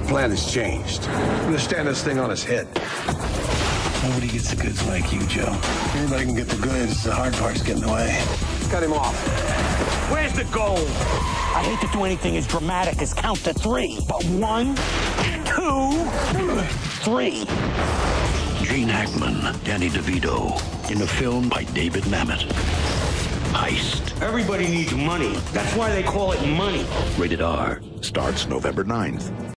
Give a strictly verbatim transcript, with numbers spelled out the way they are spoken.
Plan has changed. I'm gonna stand this thing on his head. Nobody gets the goods like you, Joe. Anybody can get the goods. The hard part's getting away. Cut him off. Where's the gold? I hate to do anything as dramatic as count to three, but one, two, three. Gene Hackman, Danny DeVito, in a film by David Mamet. Heist. Everybody needs money. That's why they call it money. Rated R. Starts November ninth.